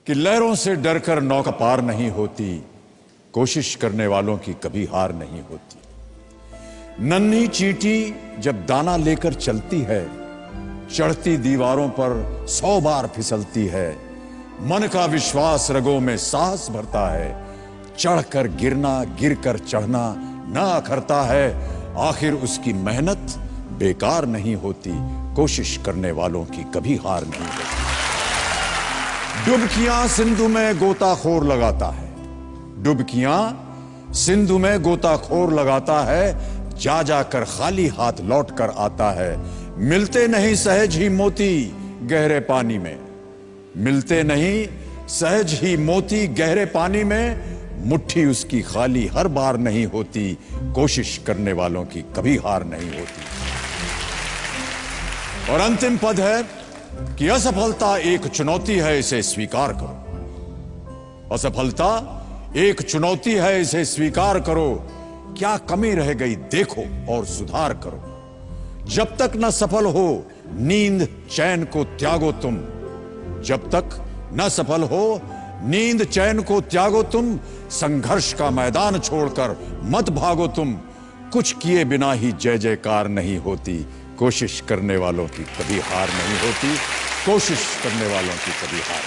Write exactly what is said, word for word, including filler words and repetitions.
कि लहरों से डरकर नौका पार नहीं होती, कोशिश करने वालों की कभी हार नहीं होती। नन्ही चींटी जब दाना लेकर चलती है, चढ़ती दीवारों पर सौ बार फिसलती है। मन का विश्वास रगों में साहस भरता है, चढ़कर गिरना गिरकर चढ़ना ना अखरता है। आखिर उसकी मेहनत बेकार नहीं होती, कोशिश करने वालों की कभी हार नहीं होती। डुबकियां सिंधु में गोताखोर लगाता है, डुबकियां सिंधु में गोताखोर लगाता है। जा जाकर खाली हाथ लौट कर आता है। मिलते नहीं सहज ही मोती गहरे पानी में, मिलते नहीं सहज ही मोती गहरे पानी में। मुट्ठी उसकी खाली हर बार नहीं होती, कोशिश करने वालों की कभी हार नहीं होती। और अंतिम पद है कि असफलता एक चुनौती है, इसे स्वीकार करो। असफलता एक चुनौती है, इसे स्वीकार करो। क्या कमी रह गई देखो और सुधार करो। जब तक न सफल हो नींद चैन को त्यागो तुम, जब तक न सफल हो नींद चैन को त्यागो तुम। संघर्ष का मैदान छोड़कर मत भागो तुम। कुछ किए बिना ही जय जयकार नहीं होती, कोशिश करने वालों की कभी हार नहीं होती, कोशिश करने वालों की कभी हार